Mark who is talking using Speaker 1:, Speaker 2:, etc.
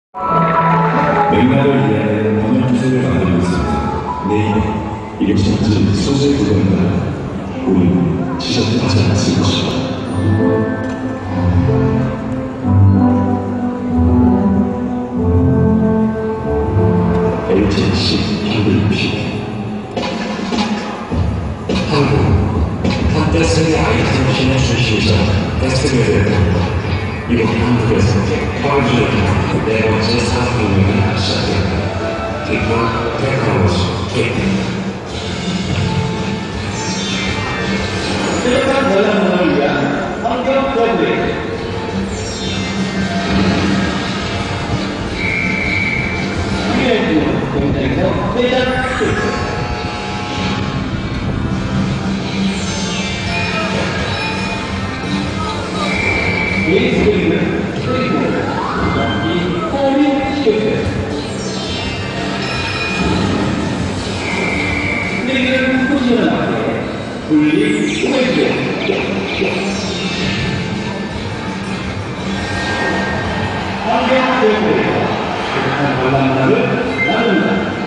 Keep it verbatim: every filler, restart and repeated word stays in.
Speaker 1: 맥락을 이해하는 번역 기술을 만들고 있습니다. 네, 이것이 마치 소설 구경이다. 우리는 지적하지 않았을 것이다. 에이치씨 현대피 한국 핫데스크의 아이템 신의 출시자 데스크웨어입니다. 이번 한국에서 화주의 네 번째 사업운영이 시작됩니다. 기본 테크놀로지 케이티 뾰족한 전략문을 위한 환경 서브웨이 유엔구 공장에서 제작 수입 베이스링은 그리고 연기 호밍 시켰어요. 스프링은 포지션을 맞게 분리 호밍 환경 교육에서 계속한 관람문화를 나눕니다.